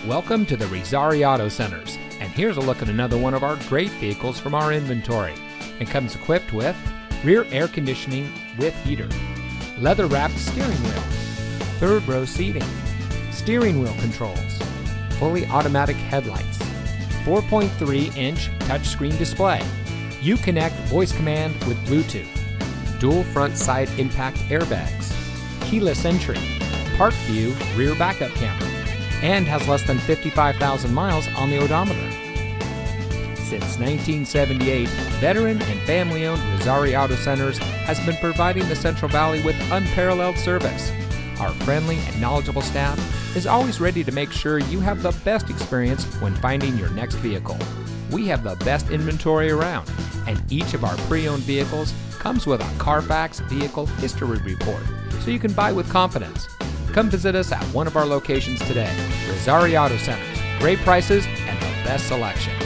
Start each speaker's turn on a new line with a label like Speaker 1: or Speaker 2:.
Speaker 1: Welcome to the Rizari Auto Centers, and here's a look at another one of our great vehicles from our inventory. It comes equipped with rear air conditioning with heater, leather-wrapped steering wheel, third row seating, steering wheel controls, fully automatic headlights, 4.3-inch touchscreen display, Uconnect voice command with Bluetooth, dual front side impact airbags, keyless entry, park view rear backup camera, and has less than 55,000 miles on the odometer. Since 1978, veteran and family-owned Rizari Auto Centers has been providing the Central Valley with unparalleled service. Our friendly and knowledgeable staff is always ready to make sure you have the best experience when finding your next vehicle. We have the best inventory around, and each of our pre-owned vehicles comes with a Carfax Vehicle History Report, so you can buy with confidence. Come visit us at one of our locations today. Rizari Auto Centers. Great prices and the best selection.